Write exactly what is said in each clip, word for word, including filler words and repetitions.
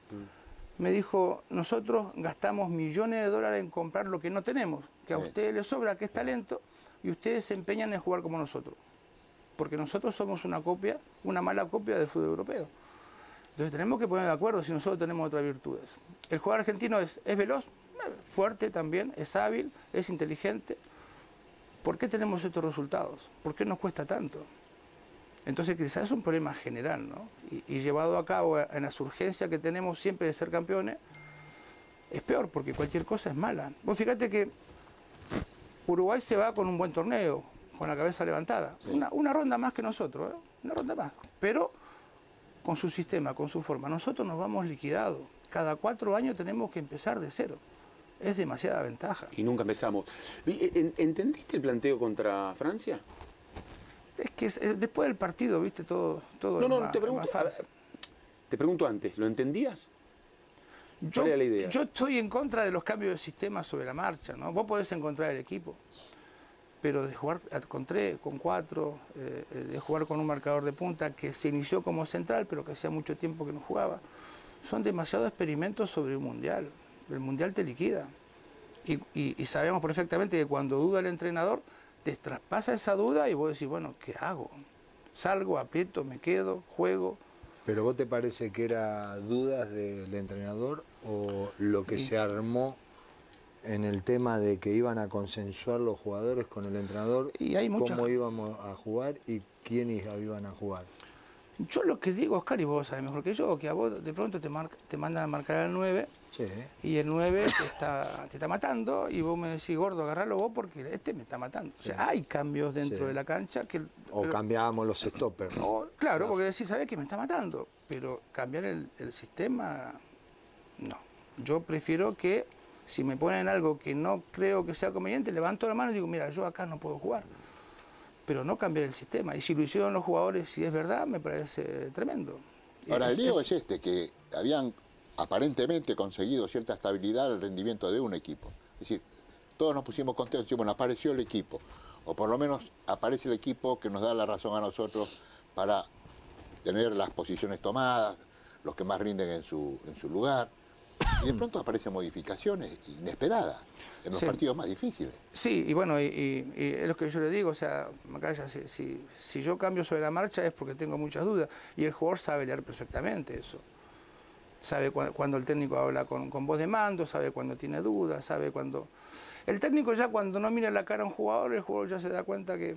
Mm. Me dijo, nosotros gastamos millones de dólares en comprar lo que no tenemos, que a sí. ustedes les sobra, que es talento, y ustedes se empeñan en jugar como nosotros. Porque nosotros somos una copia, una mala copia del fútbol europeo. Entonces tenemos que poner de acuerdo si nosotros tenemos otras virtudes. El jugador argentino es, es veloz, fuerte también, es hábil, es inteligente. ¿Por qué tenemos estos resultados? ¿Por qué nos cuesta tanto? Entonces quizás es un problema general, ¿no? Y, y llevado a cabo en las urgencias que tenemos siempre de ser campeones, es peor, porque cualquier cosa es mala. Vos fíjate que Uruguay se va con un buen torneo, con la cabeza levantada. Sí. Una, una ronda más que nosotros, ¿eh? Una ronda más. Pero con su sistema, con su forma. Nosotros nos vamos liquidados. Cada cuatro años tenemos que empezar de cero. Es demasiada ventaja. Y nunca empezamos. ¿Entendiste el planteo contra Francia? Es que es, después del partido, viste, todo, todo no, no, más, te pregunto, más fácil. Te pregunto antes, ¿lo entendías? Yo, ¿Cuál era la idea? Yo estoy en contra de los cambios de sistema sobre la marcha, ¿no? Vos podés encontrar el equipo, pero de jugar con tres, con cuatro, eh, de jugar con un marcador de punta que se inició como central, pero que hacía mucho tiempo que no jugaba, son demasiados experimentos sobre un mundial. El mundial te liquida. Y, y, y sabemos perfectamente que cuando duda el entrenador, te traspasa esa duda y vos decís, bueno, ¿qué hago? Salgo, aprieto, me quedo, juego. ¿Pero vos te parece que era dudas del entrenador o lo que sí. se armó en el tema de que iban a consensuar los jugadores con el entrenador? Y hay muchas... ¿Cómo íbamos a jugar y quiénes iban a jugar? Yo lo que digo, Oscar, y vos sabés mejor que yo, que a vos de pronto te, mar te mandan a marcar al nueve, sí. y el nueve te está, te está matando, y vos me decís, gordo, agarralo vos porque este me está matando. Sí. O sea, hay cambios dentro sí. de la cancha que... O pero, cambiábamos los stoppers. ¿no? Claro, porque decís, sabés que me está matando, pero cambiar el, el sistema, no. Yo prefiero que, si me ponen algo que no creo que sea conveniente, levanto la mano y digo, mira, yo acá no puedo jugar. Pero no cambiar el sistema. Y si lo hicieron los jugadores, si es verdad, me parece tremendo. Ahora, es, el lío es... es este, que habían aparentemente conseguido cierta estabilidad al rendimiento de un equipo. Es decir, todos nos pusimos contentos, decimos, bueno, apareció el equipo. O por lo menos aparece el equipo que nos da la razón a nosotros para tener las posiciones tomadas, los que más rinden en su, en su lugar. Y de pronto aparecen modificaciones inesperadas en los sí. partidos más difíciles. Sí, y bueno, y, y, y es lo que yo le digo, o sea, Macaya, si, si, si yo cambio sobre la marcha es porque tengo muchas dudas. Y el jugador sabe leer perfectamente eso. Sabe cu cuando el técnico habla con, con voz de mando, sabe cuando tiene dudas, sabe cuando... El técnico ya cuando no mira la cara a un jugador, el jugador ya se da cuenta que,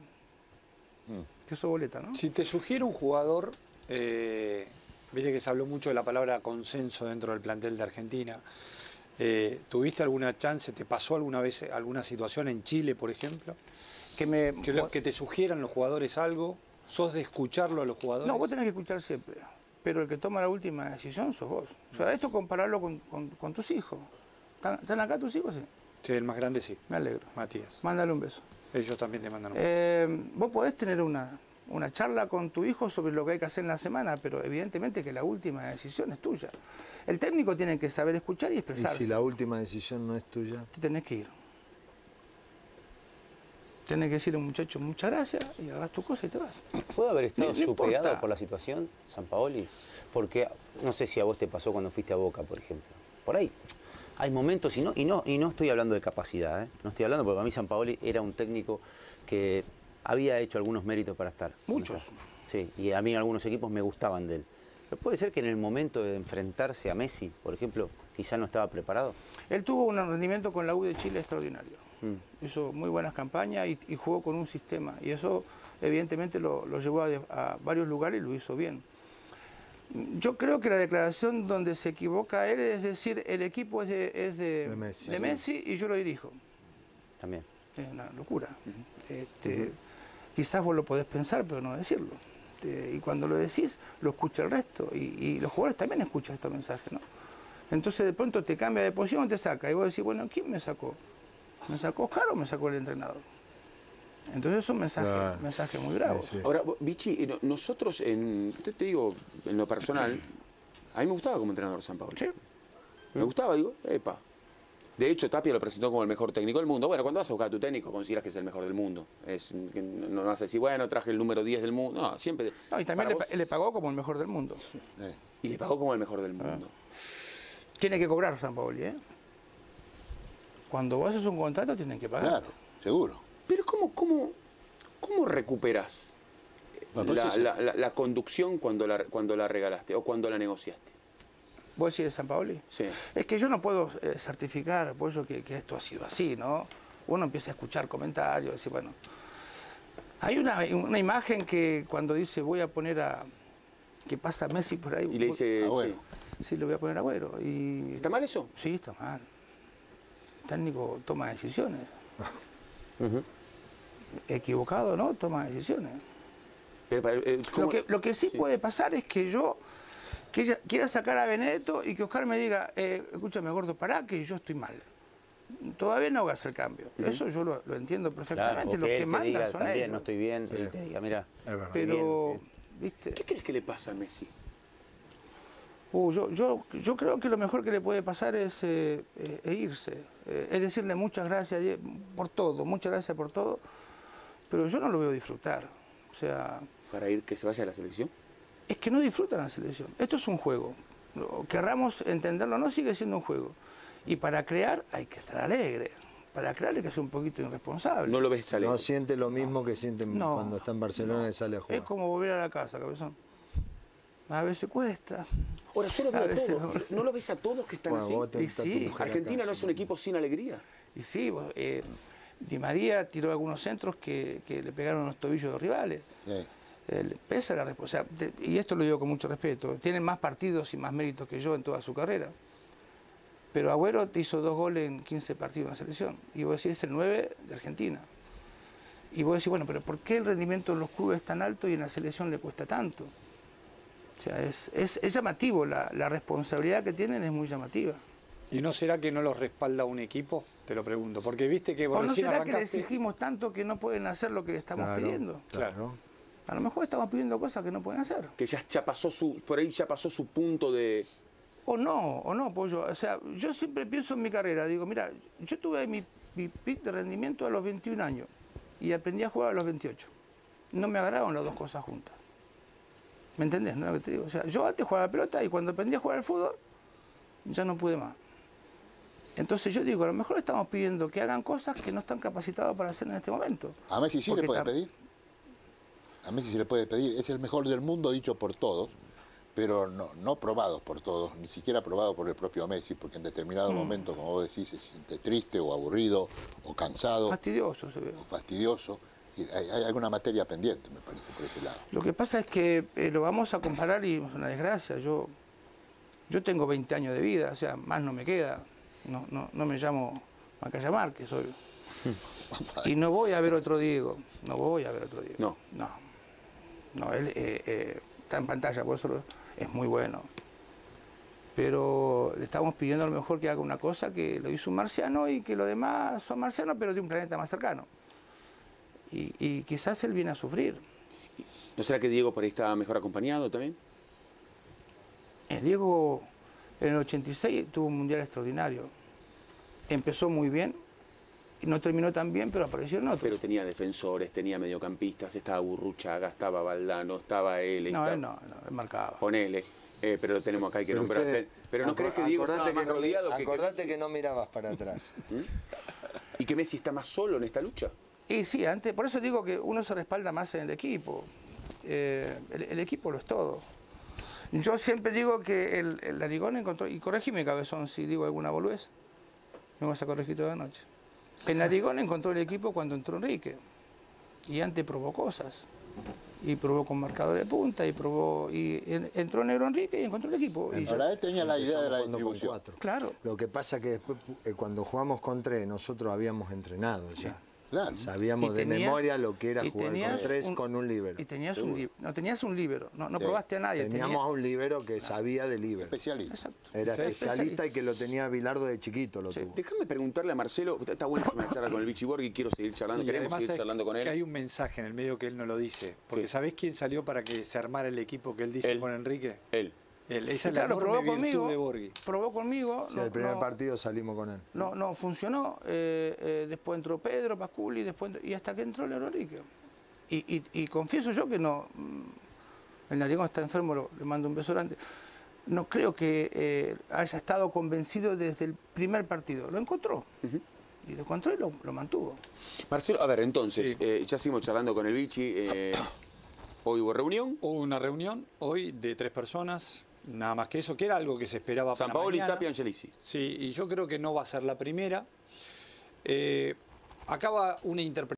mm. que eso boleta, ¿no? Si te sugiere un jugador... Eh... Viste que se habló mucho de la palabra consenso dentro del plantel de Argentina. Eh, ¿Tuviste alguna chance, te pasó alguna vez alguna situación en Chile, por ejemplo? Que, me, que, lo, que te sugieran los jugadores algo. ¿Sos de escucharlo a los jugadores? No, vos tenés que escuchar siempre. Pero el que toma la última decisión sos vos. O sea, esto compararlo con, con, con tus hijos. ¿Están, ¿Están acá tus hijos? Sí. Sí, el más grande sí. Me alegro. Matías. Mándale un beso. Ellos también te mandan un beso. Eh, vos podés tener una... una charla con tu hijo sobre lo que hay que hacer en la semana, pero evidentemente que la última decisión es tuya. El técnico tiene que saber escuchar y expresarse. ¿Y si la última decisión no es tuya? Te tenés que ir. Tenés que decirle a un muchacho, muchas gracias, y agarras tu cosa y te vas. ¿Puede haber estado no, no superado importa. por la situación, Sampaoli? Porque no sé si a vos te pasó cuando fuiste a Boca, por ejemplo. Por ahí hay momentos, y no, y no, y no estoy hablando de capacidad, ¿eh? No estoy hablando porque para mí Sampaoli era un técnico que... había hecho algunos méritos para estar. Muchos. Sí, y a mí algunos equipos me gustaban de él. Pero puede ser que en el momento de enfrentarse a Messi, por ejemplo, quizá no estaba preparado. Él tuvo un rendimiento con la U de Chile extraordinario. Mm. Hizo muy buenas campañas y, y jugó con un sistema. Y eso evidentemente lo, lo llevó a, a varios lugares y lo hizo bien. Yo creo que la declaración donde se equivoca él es decir, el equipo es de, es de, de, Messi. de Messi y yo lo dirijo. También. Es una locura. Uh-huh. este, uh-huh. Quizás vos lo podés pensar, pero no decirlo. Este, y cuando lo decís, lo escucha el resto. Y, y los jugadores también escuchan estos mensajes, ¿no? Entonces de pronto te cambia de posición, te saca. Y vos decís, bueno, ¿quién me sacó? ¿Me sacó Oscar o me sacó el entrenador? Entonces son mensajes, claro. mensajes muy bravos. Sí, sí. Ahora, Vichy, nosotros, en, te, te digo, en lo personal, a mí me gustaba como entrenador Sampaoli. Sí. Me gustaba, digo, epa. De hecho, Tapia lo presentó como el mejor técnico del mundo. Bueno, cuando vas a buscar a tu técnico, consideras que es el mejor del mundo. Es, no vas a decir, bueno, traje el número diez del mundo. No, siempre... No, y también le, vos... le pagó como el mejor del mundo. Eh, y le pagó como el mejor del mundo. Ah. Tiene que cobrar San Paoli, ¿eh? Cuando vos haces un contrato tienen que pagar. Claro, seguro. Pero ¿cómo, cómo, cómo recuperás Bueno, la, pues sí. la- la- la conducción cuando la, cuando la regalaste o cuando la negociaste? ¿Vos decís de San Paoli? Sí. Es que yo no puedo eh, certificar, por eso que, que esto ha sido así, ¿no? Uno empieza a escuchar comentarios, decir, bueno... Hay una, una imagen que cuando dice voy a poner a... que pasa Messi por ahí... Y le dice, Agüero. sí. Sí, lo voy a poner a Agüero. Y... ¿Está mal eso? Sí, está mal. El técnico toma decisiones. Equivocado, ¿no? Toma decisiones. Pero, eh, ¿cómo- Lo que, lo que sí, Sí. puede pasar es que yo que ella quiera sacar a Benedetto y que Oscar me diga, eh, escúchame, gordo, pará, que yo estoy mal. Todavía no hagas el cambio. Eso yo lo, lo entiendo Claro, perfectamente. o Los que que él te mandan diga son también, ellos. no estoy bien, y te diga, mira, Es verdad. Pero, ¿viste? ¿Qué crees que le pasa a Messi? Uh, yo, yo, yo creo que lo mejor que le puede pasar es eh, eh, e irse. Eh, es decirle muchas gracias Die- por todo, muchas gracias por todo, pero yo no lo veo disfrutar. O sea, ¿Para ir que se vaya a la selección? es que no disfrutan la selección. Esto es un juego. No, querramos entenderlo, no sigue siendo un juego. Y para crear hay que estar alegre. Para crear hay que ser un poquito irresponsable. No lo ves alegre. No siente lo mismo que siente No, cuando está en Barcelona y sale a Es jugar. como volver a la casa, cabezón. A veces cuesta. Ahora, yo lo veo A a veces todos. no. ¿No lo ves a todos que están Bueno, así? vos te- Y está tu sí, mujer Argentina acá. no es un equipo sin alegría. Y sí, vos, eh, Di María tiró algunos centros que, que le pegaron los tobillos de los rivales. Sí. Eh, le pesa la responsabilidad. Y esto lo digo con mucho respeto. Tiene más partidos y más méritos que yo en toda su carrera. Pero Agüero te hizo dos goles en quince partidos en la selección. Y vos decís, es el nueve de Argentina. Y vos decís, bueno, pero ¿por qué el rendimiento en los clubes es tan alto y en la selección le cuesta tanto? O sea, es, es, es llamativo. La, la responsabilidad que tienen es muy llamativa. ¿Y no será que no los respalda un equipo? Te lo pregunto. Porque viste que vos ¿O no recién será que le arrancaste- exigimos tanto que no pueden hacer lo que le estamos Claro, pidiendo? Claro. A lo mejor estamos pidiendo cosas que no pueden hacer. Que ya, ya pasó su, por ahí ya pasó su punto de... O no, o no, Pollo. O sea, yo siempre pienso en mi carrera. Digo, mira, yo tuve mi, mi pic de rendimiento a los veintiún años y aprendí a jugar a los veintiocho. No me agarraron las dos cosas juntas. ¿Me entendés? ¿No? Lo que te digo. O sea, yo antes jugaba a la pelota y cuando aprendí a jugar al fútbol, ya no pude más. Entonces yo digo, a lo mejor estamos pidiendo que hagan cosas que no están capacitados para hacer en este momento. A Messi sí Porque le puede está- pedir. A Messi se le puede pedir. Es el mejor del mundo dicho por todos, pero no, no probado por todos, ni siquiera probado por el propio Messi, porque en determinado Mm. momento, como vos decís, se siente triste o aburrido o cansado Fastidioso se ve. o fastidioso. Es decir, hay, hay alguna materia pendiente, me parece, por ese lado. Lo que pasa es que eh, lo vamos a comparar y es una desgracia. Yo, yo tengo veinte años de vida, o sea, más no me queda. No, no, no me llamo Macaya Márquez, soy. Y no voy a ver otro Diego. No voy a ver otro Diego. No. No. No, él eh, eh, está en pantalla, por eso lo- es muy bueno. Pero le estamos pidiendo a lo mejor que haga una cosa que lo hizo un marciano y que los demás son marcianos, pero de un planeta más cercano. Y, y quizás él viene a sufrir. ¿No será que Diego por ahí estaba mejor acompañado también? El Diego en el ochenta y seis tuvo un mundial extraordinario. Empezó muy bien, y no terminó tan bien, pero aparecieron otros. Pero tenía defensores, tenía mediocampistas, estaba Burruchaga, estaba Valdano, estaba él. no, estaba... él no, no, él marcaba. Ponele. Eh, pero lo tenemos acá, hay que Pero nombrar. usted- Pero no acor- crees que Diego acordate estaba más no mi- rodeado que, que Acordate Messi? que no mirabas para atrás. ¿Y que Messi está más solo en esta lucha? Y sí, antes, por eso digo que uno se respalda más en el equipo. Eh, el, el equipo lo es todo. Yo siempre digo que el, el Narigón encontró, y corregime, cabezón, si digo alguna boludez, me vas a corregir toda la noche. El Narigón encontró el equipo cuando entró Enrique, y antes probó cosas, y probó con marcador de punta, y probó, y en- entró Negro Enrique y encontró el equipo. Y Ahora ya- él tenía la idea de la Empezamos jugando con distribución. cuatro. claro. Lo que pasa que después, eh, cuando jugamos con tres, nosotros habíamos entrenado ya. Claro. Sabíamos Y de tenías- memoria lo que era y jugar con tenías tres un- con un líbero. Y tenías un, li- no, tenías un líbero, no, no Sí. probaste a nadie. Teníamos tenía- a un líbero que sabía de líbero. Especialista. Exacto. Era Sí, especialista y que lo tenía Bilardo de chiquito, lo tuvo. Déjame preguntarle a Marcelo, está buenísima la charla con el Vichy Borghi, quiero seguir charlando, Sí, queremos además seguir hay- charlando con él. que hay un mensaje en el medio que él no lo dice. Porque ¿Qué? ¿sabés quién salió para que se armara el equipo que él dice Él. con Enrique? Él. Él. Esa Sí, es la claro, probó enorme virtud conmigo, de Borghi. probó conmigo. Sí, no- el primer no- partido salimos con él. No, no funcionó. eh, eh, después entró Pedro, Pasculi, después entró- y hasta que entró Leonardo Enrique. Y, y, y confieso yo que no. mm, El Narigón está enfermo, lo- le mando un beso grande. no creo que eh, haya estado convencido desde el primer partido. Lo encontró. Uh-huh. Y lo encontró y lo, lo mantuvo. Marcelo, a ver, entonces, Sí. eh, ya seguimos charlando con el Vichy. Eh, ¿Hoy hubo reunión? Hubo una reunión hoy de tres personas, nada más que eso, que era algo que se esperaba para Sampaoli, mañana. Tapia, Angelici. Sí, y yo creo que no va a ser la primera. Eh, acaba una interpretación.